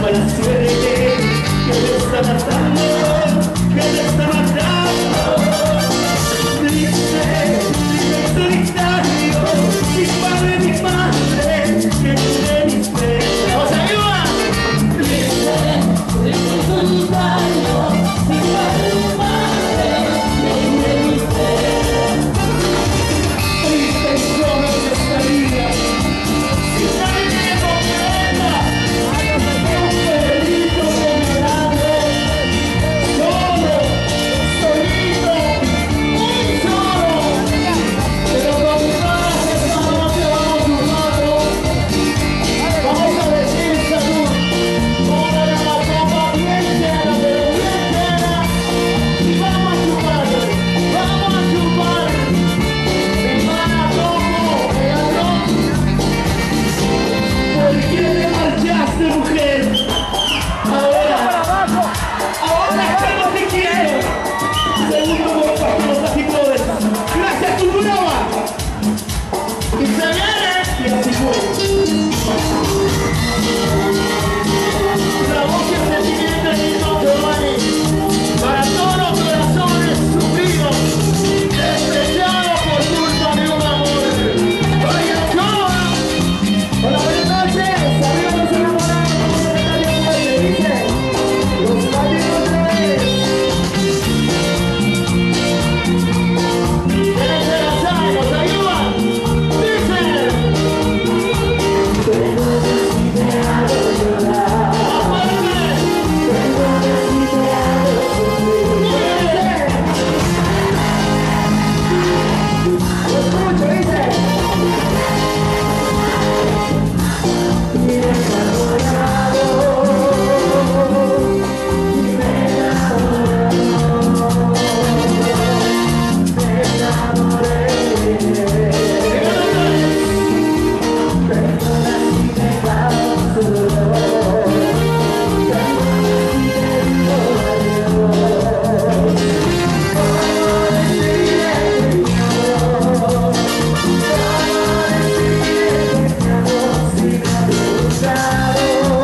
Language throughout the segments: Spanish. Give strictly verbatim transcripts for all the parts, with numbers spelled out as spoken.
mala suerte que me está matando, que me está matando. Triste, triste solitario, mi padre, mi madre, que tiene mis penas. ¡Vamos arriba! Triste, triste solitario, mi padre, mi madre, que tiene mis penas. Triste y solo en esta vida, sin nadie que me comprenda. Un perrito colorado, solo, solito, muy solo. Pero con todas las manos que vamos sumando, vamos a decir salud. Póngale la copa bien llena, pero bien llena. Y vamos a chupar, vamos a chupar. Hermana, tomo, regalón. ¿Por qué te marchaste, mujer? Ahora, ahora que no te quiero. Segundo por Pastor Lucky Brothers. Gracias, Tucunova. Y se viene. Y así fue. La voz que se tiene tenido Giovanni. Para todos los corazones sufridos, despreciados por culpa de un amor. Vaya Giovanni. Hola, buenas noches. Arriba los enamorados, como secretario fuerte, dice. Los patitos tres. Tienen que lanzar, nos ayudan. Dice. Tengo desesperado llorar. Aparte. Tengo desesperado sufrir. Lo escucho, dice. Y enamorado, y me enamorado, me enamoré. Perdona si te causo dolor, perdona si te digo adiós. ¿Cómo decirle que te amo? ¿Cómo decirle que te amo si me has gustado?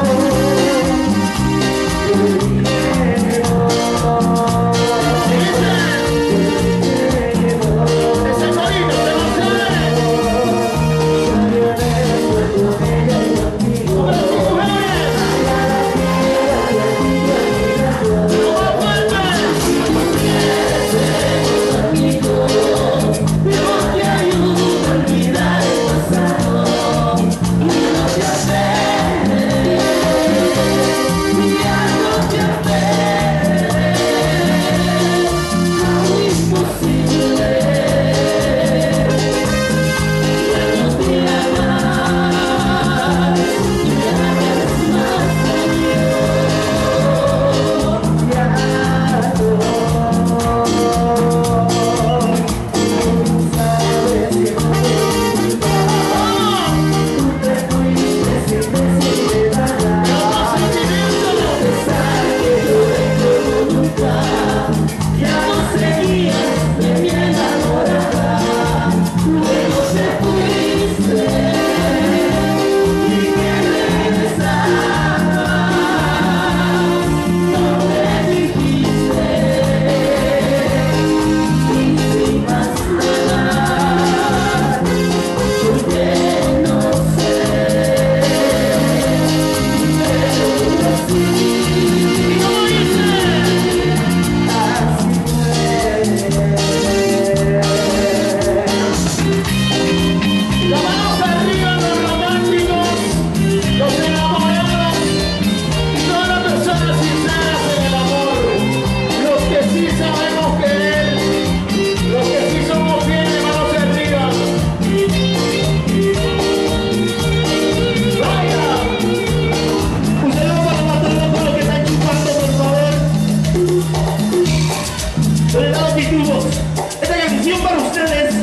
Esta canción para ustedes,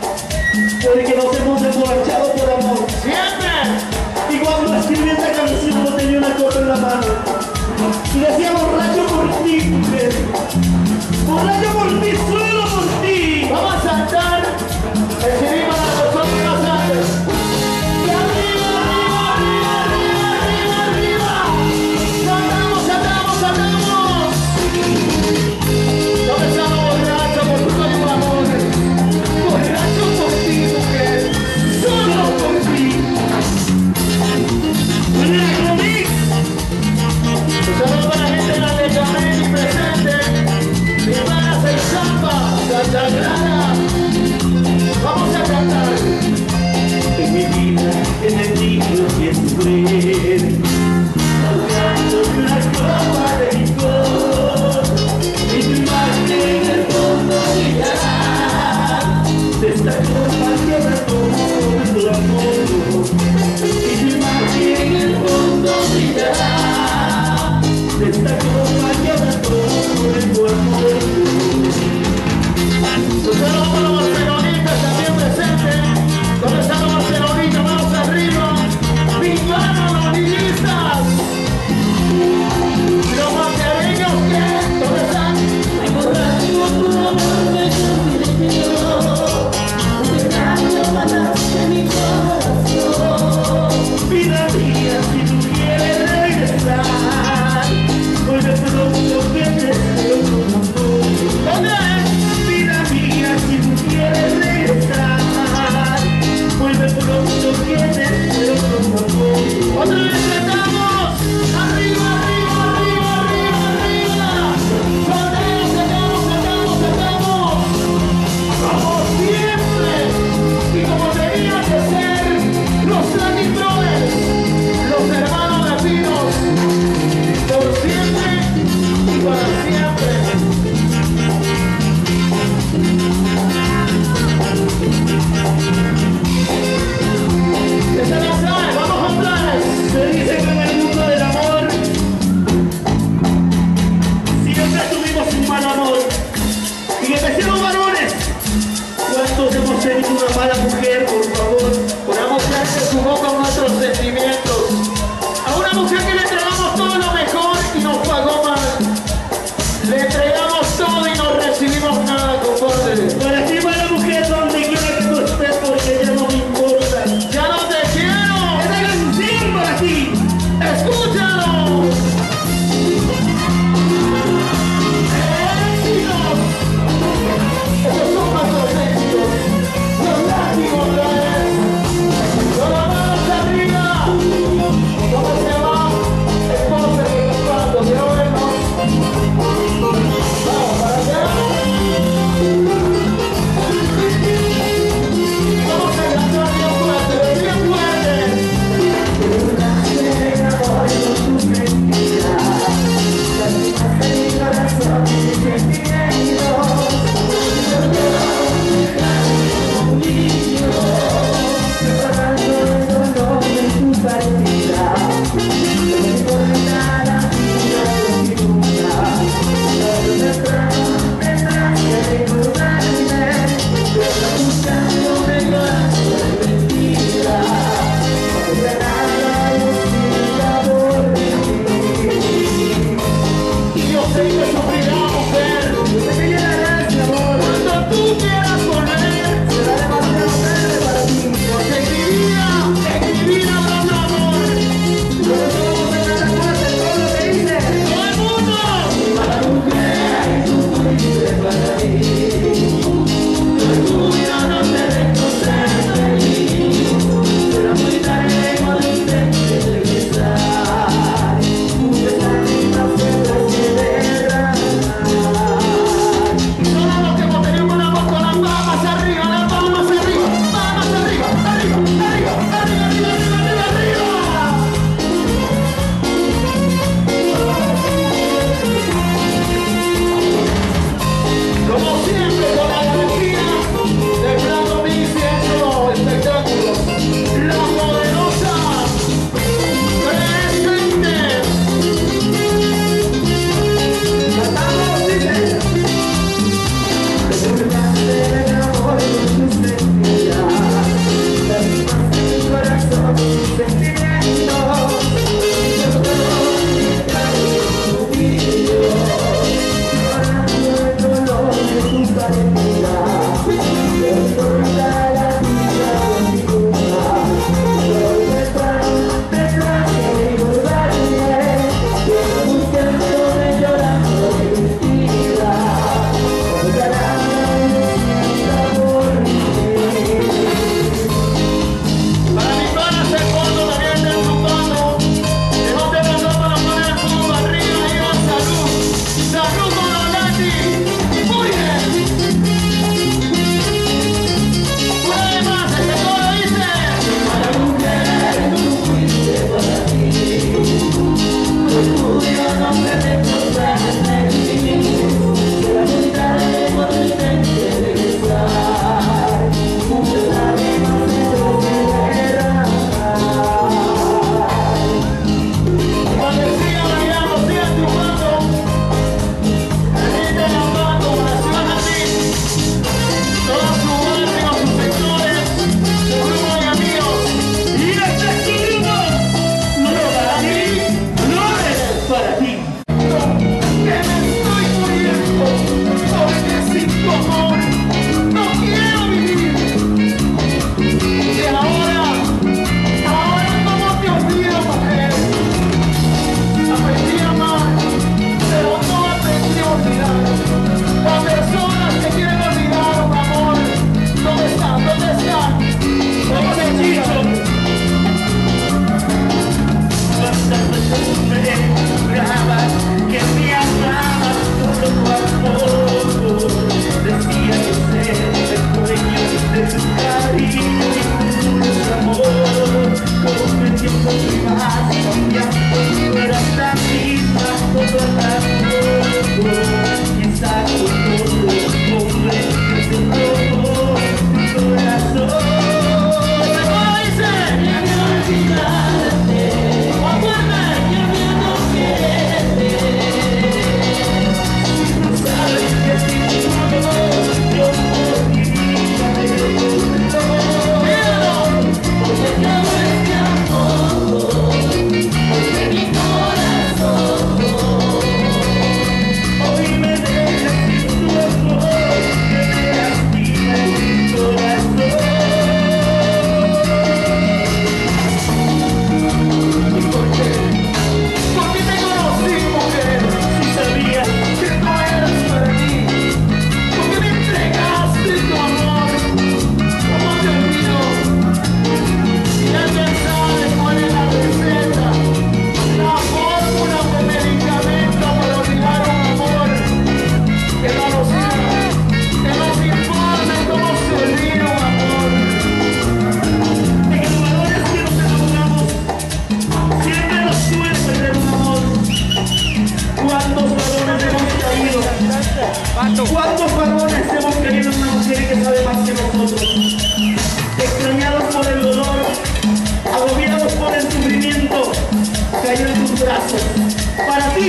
porque nos hemos emborrachado por amor. Siempre. Y cuando escribí esta canción no tenía una copa en la mano. Y decía borracho por ti, mujer. Borracho por ti, solo por ti. Vamos a saltar. Recibimos a nosotros más antes. Y arriba, arriba, arriba, arriba, arriba, arriba. Saludos para la gente de la Tecameni presente. Mi hermana Seizamba, Santa Clara. Vamos a cantar. En mi vida he tenido que sufrir, ahogando una copa de licor, y tu imagen en el fondo brillará. De esta copa lleva todo tu amor, y tu imagen en el fondo brillará. De esta copa lleva todo tu amor. Un saludo para los barcelonistas también presentes. ¿Dónde están los barcelonistas? Manos arriba. ¡Viva la liguista!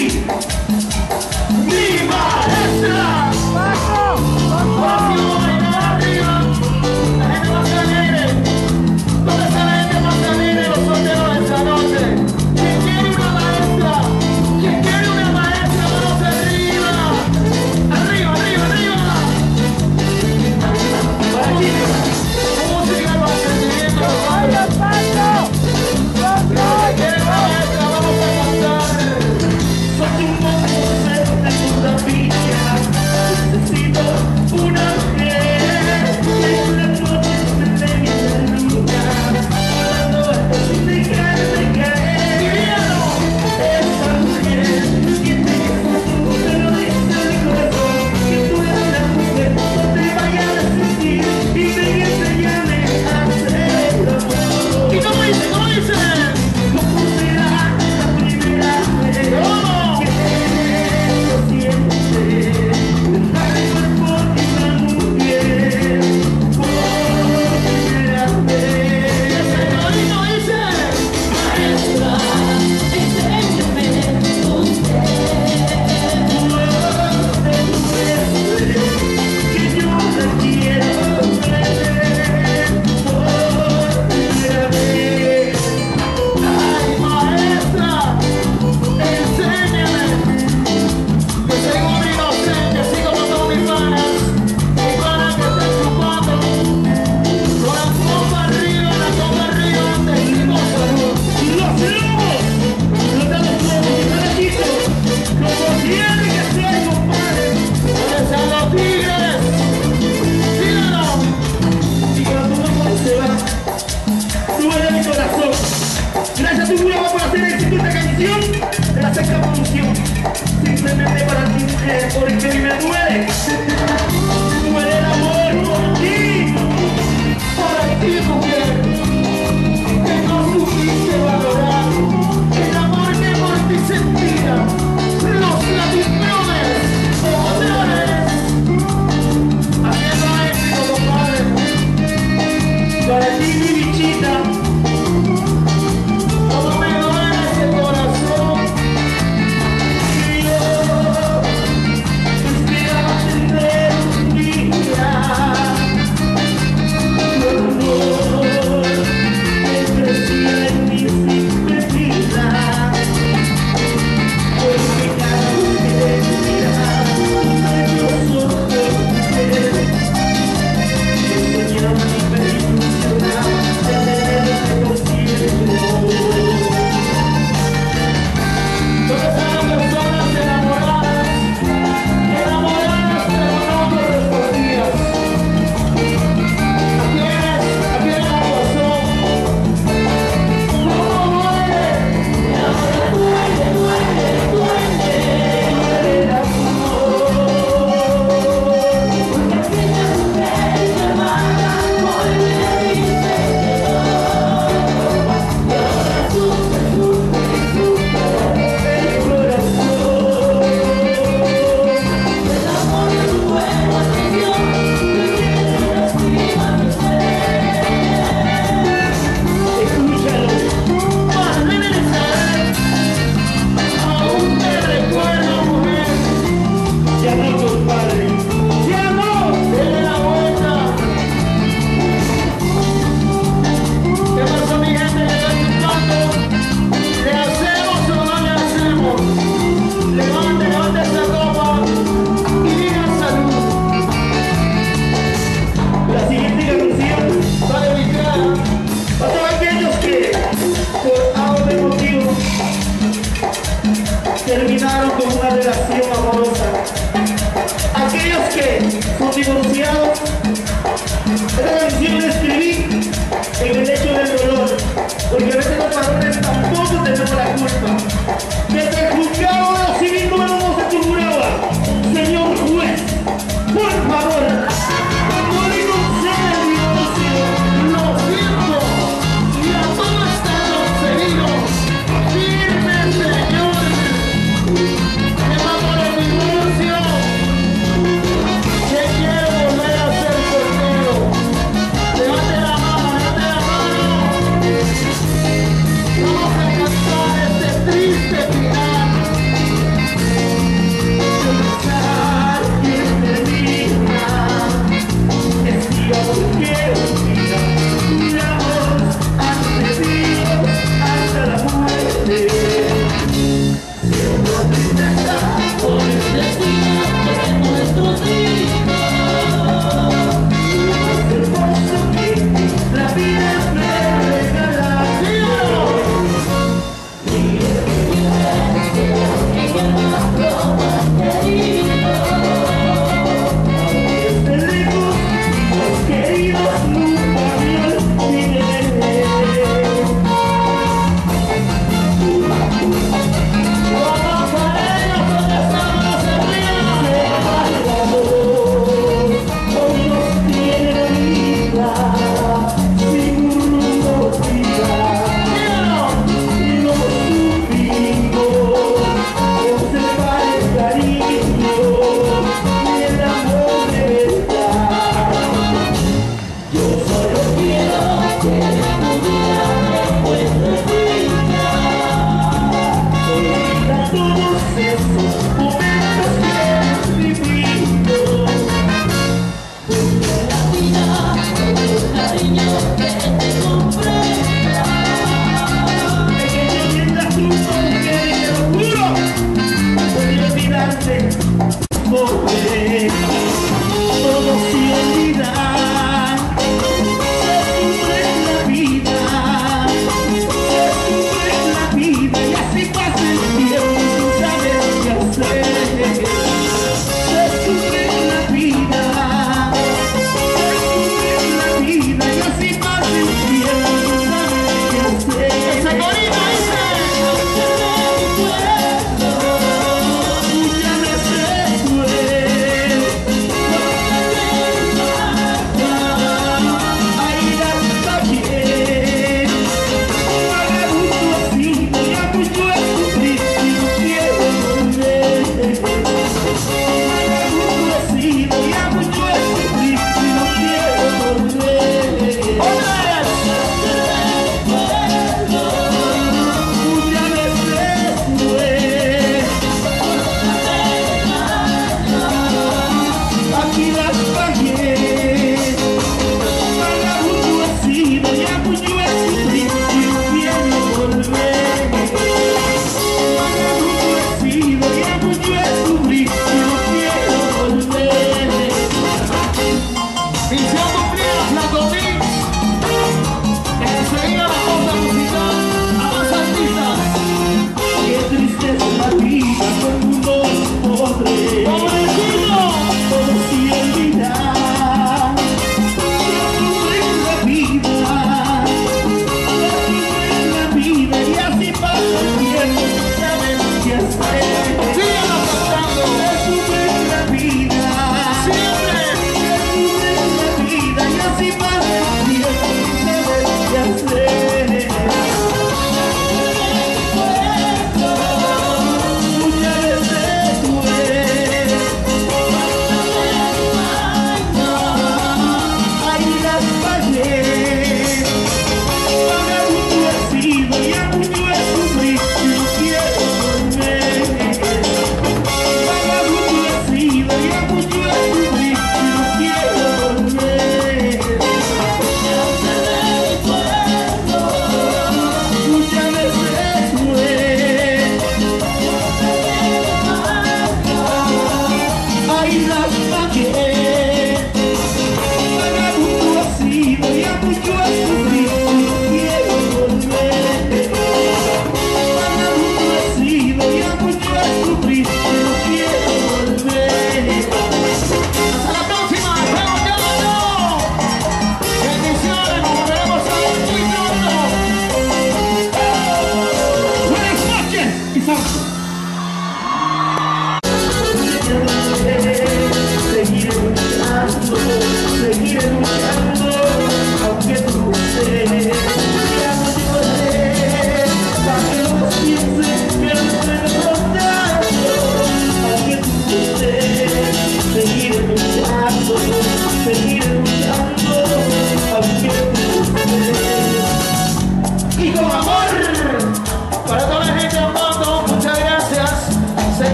ti, mi maestra. Próximo bailar arriba, la gente más alegre. ¿Dónde está la gente más alegre? Los solteros de esta noche. ¿Quién quiere una maestra? ¿Quién quiere una maestra? Manos arriba. Arriba, arriba, arriba. Para chicos, música, los sentimientos. ¡Vaya, Paco! ¡No quiere maestra! Vamos a cantar. Soy un monstruo de puta picha. Necesito una mujer que una noche me dé mi luna. Cuando sin dejarme caer. Esa mujer que te quiso, te lo dice el corazón. Que tú eres la mujer, no te vayas a sentir y me enseñame a hacer el amor. ¿Y cómo dice? ¿Cómo dice? ¿Cómo será la primera vez? ¿Cómo? Que lo sientes. Dale cuerpo y una mujer por primera vez. ¿Y cómo dice? Maestra, enséñame usted. Que yo la quiero ver por primera vez. Ay, maestra, enséñame. Que soy un inocente, así como todos mis panas. Mis panas que están chupando. Con la copa arriba, la copa arriba, decimos salud. ¡Los lobos! ¡Los de los lobos! ¡Y parachitos! ¡Como tiene que ser, compadre! ¿Dónde están los tigres? ¡Síganos! Y cuando tu cuerpo se va, duele mi corazón. Gracias a tu jurado por hacer éxito esta canción de la sexta producción. Simplemente para ti, mujer, porque me duele. Duele el amor por ti. Para ti, mujer, que no supiste valorar el amor que por ti sentía. Los ladrones, otrones. Haciendo éxito, compadre. Para ti, mi bichita. Todo me duele ese corazón. Y yo esperaba tener un día tu amor que crecía en mi simple vida. Porque cada mujer mira de los ojos de que soñaba y me ilusionaba de tenerte por siempre. ¿Dónde están las personas enamoradas? Enamoradas pero no correspondidas. ¿A quiénes? ¿A quiénes la razón? ¿Cómo duele? Mi amor duele, duele, duele. Duele el amor. Porque aquella mujer llamada hoy me dice que no. Y ahora sufre, sufre, sufre el corazón. El amor de tu buena atención que viene y lastima mi ser. Escúchalo, más deben de saber. Aún te recuerdo, mujer. Ya no, compadre. Ya no. Dele la vuelta. ¿Qué pasó, mi gente que está chupando? ¿Le hacemos o no le hacemos? Levante, levante esa copa y diga salud. La siguiente canción va dedicada a todos aquellos que, por algún motivo, terminaron con una relación amorosa. Aquellos que son divorciados. Esta canción la escribí en el hecho del dolor, porque a veces los varones tampoco tenemos la culpa. Desde el juzgado de lo civil número doce de Tungurahua, señor juez, por favor, no le conceda el divorcio. Lo siento, y a todo está concedido. Firme, señor, que va por el divorcio, que quiere volver a ser soltero. Levante la mano, levante la mano. Vamos a cantar este triste final.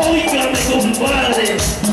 Óigame, compadre.